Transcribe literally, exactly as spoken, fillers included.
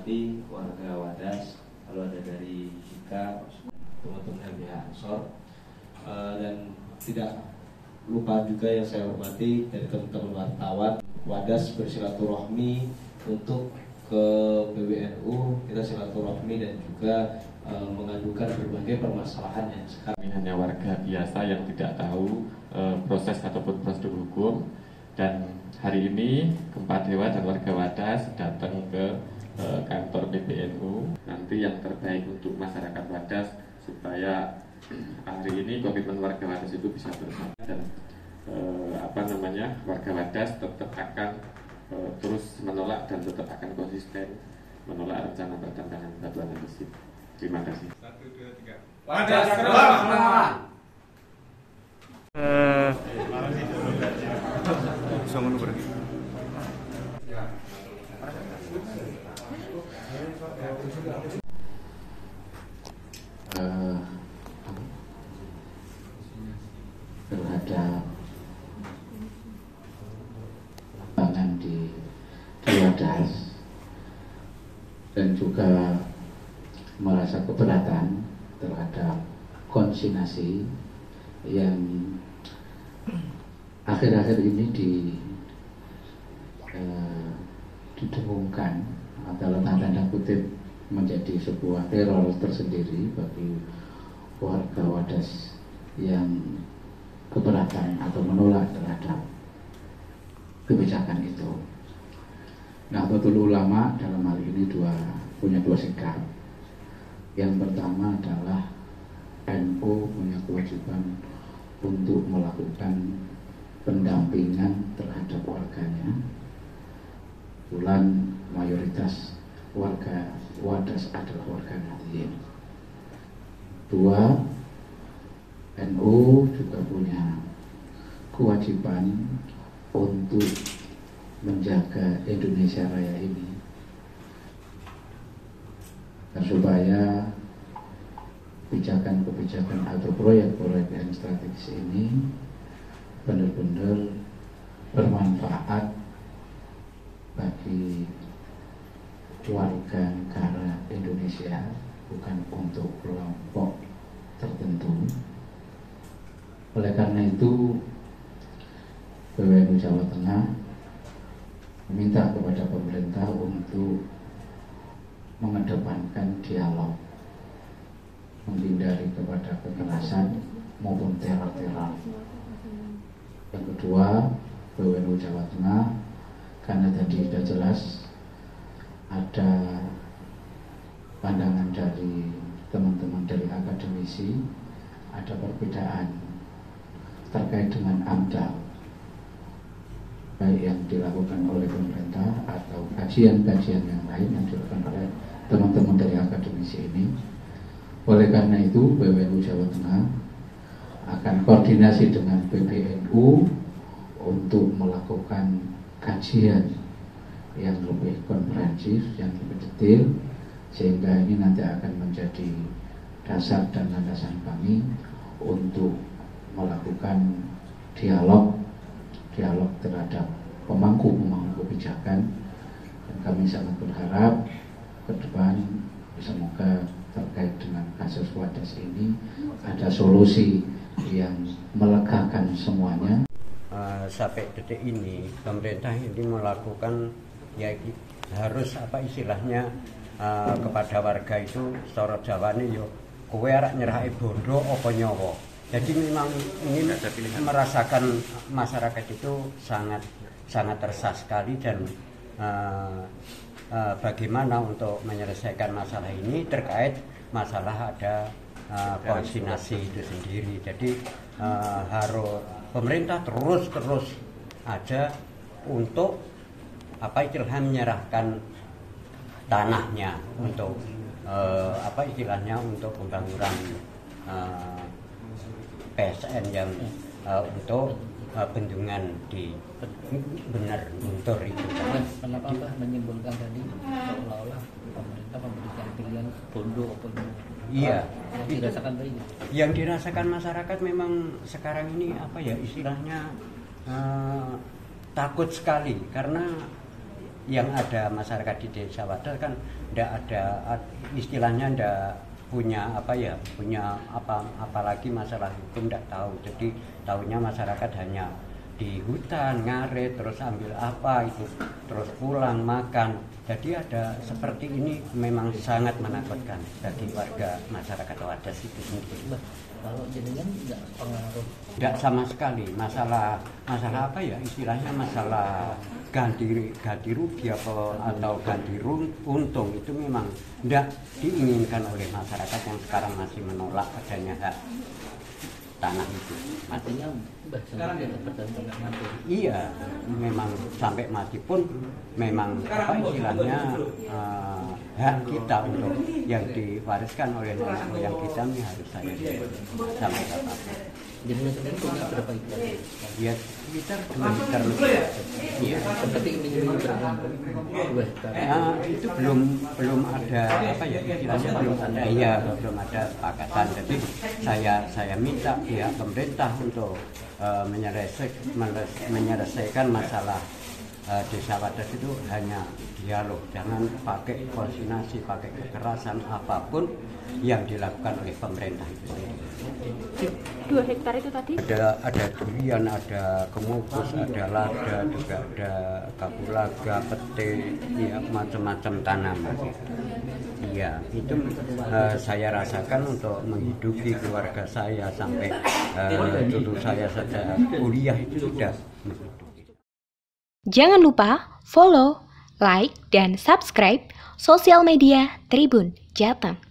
hormati warga Wadas, lalu ada dari Jika, teman-teman L B H Ansor, uh, dan tidak lupa juga yang saya hormati dari teman-teman wartawan. Wadas bersilaturahmi untuk ke P B N U, kita silaturahmi dan juga uh, mengadukan berbagai permasalahan yang sekarang. Ini hanya warga biasa yang tidak tahu uh, proses ataupun prosedur hukum. Dan hari ini Gempa Dewa dan warga Wadas datang ke uh, kantor P B N U. Nanti yang terbaik untuk masyarakat Wadas supaya hari ini komitmen warga Wadas itu bisa bersama dan uh, apa namanya warga Wadas tetap akan uh, terus menolak dan tetap akan konsisten menolak rencana pertambangan batuan andesit. Terima kasih. Satu, dua, tiga. Wadas keluar. Eh, bisa menunggu lagi. Uh, terhadap pangan di, di Wadas dan juga merasa keberatan terhadap konsinyasi yang akhir-akhir ini di eh, didengungkan atau tanda kutip menjadi sebuah teror tersendiri bagi warga Wadas yang keberatan atau menolak terhadap kebijakan itu. Nahdlatul Ulama dalam hal ini dua punya dua sikap. Yang pertama adalah N U punya kewajiban untuk melakukan pendampingan terhadap warganya. Kebetulan mayoritas warga Wadas adalah warga Nahdliyin. Dua, N U juga punya kewajiban untuk menjaga Indonesia Raya ini dan supaya kebijakan-kebijakan atau proyek-proyek yang strategis ini benar-benar bermanfaat bagi warga negara Indonesia, bukan untuk kelompok tertentu. Oleh karena itu P B N U Jawa Tengah meminta kepada pemerintah untuk mengedepankan dialog, menghindari kepada kekerasan maupun teror-teror. Yang kedua, P B N U Jawa Tengah karena tadi sudah jelas ada pandangan dari teman-teman dari akademisi, ada perbedaan terkait dengan AMDAL, baik yang dilakukan oleh pemerintah atau kajian-kajian yang lain yang dilakukan oleh teman-teman dari akademisi ini. Oleh karena itu, P B N U Jawa Tengah akan koordinasi dengan P B N U untuk melakukan kajian yang lebih komprehensif, yang lebih detail, sehingga ini nanti akan menjadi dasar dan landasan kami untuk melakukan dialog dialog terhadap pemangku-pemangku kebijakan. Dan kami sangat berharap ke depan semoga terkait dengan kasus Wadas ini ada solusi yang melegakan semuanya. Uh, sampai detik ini pemerintah ini melakukan ya harus apa istilahnya uh, kepada warga itu sorot Jawane yo kowe arek nyerahi bondo apa nyawa. Jadi memang ingin merasakan masyarakat itu sangat sangat resah sekali dan uh, uh, bagaimana untuk menyelesaikan masalah ini terkait masalah ada uh, konsinyasi itu sendiri. Jadi uh, harus pemerintah terus-terus ada untuk apa istilahnya menyerahkan tanahnya untuk uh, apa istilahnya untuk pembangunan uh, P S N yang uh, untuk uh, bendungan di benar Guntur itu. Kenapa Pak menyimpulkan tadi seolah-olah pemerintah memberikan pilihan bondo atau iya, yang dirasakan tadi? Yang dirasakan masyarakat memang sekarang ini apa ya istilahnya uh, takut sekali karena yang ada masyarakat di Desa Wadas kan tidak ada istilahnya, tidak punya apa ya, punya apa apalagi masalah hukum tidak tahu. Jadi tahunya masyarakat hanya di hutan ngarit, terus ambil apa itu, terus pulang makan. Jadi ada seperti ini memang sangat menakutkan bagi warga masyarakat Wadas itu sendiri. Kalau jenengan nggak pengaruh? Tidak sama sekali. Masalah masalah apa ya istilahnya, masalah ganti ganti rugi atau atau ganti untung itu memang tidak diinginkan oleh masyarakat yang sekarang masih menolak adanya hak tanah itu. Artinya Mbah sampai bertahun-tahun mati. Iya, memang sampai mati pun memang apa istilahnya uh, hak kita untuk yang diwariskan oleh nenek moyang kita ini harus saya sampai apa. Jenengan sendiri punya berapa hektar? Ya sekitar dua hektar. Iya. Seperti ini berapa? Dua hektar. Eh, itu belum belum ada apa ya istilahnya, belum ada ya belum ada kesepakatan. Jadi saya saya minta pihak pemerintah untuk uh, menyelesaikan menyelesaikan masalah uh, Desa Wadas itu hanya dialog, jangan pakai koordinasi, pakai kekerasan apapun yang dilakukan oleh pemerintah itu sendiri. Dua hektar itu tadi? Ada ada durian, ada kemukus, ada lada, juga ada kapulaga, pete, ya macam-macam tanaman. Iya, itu uh, saya rasakan untuk menghidupi keluarga saya sampai uh, dulu saya saja kuliah itu sudah menghidupi. Jangan lupa follow, like, dan subscribe sosial media Tribun Jateng.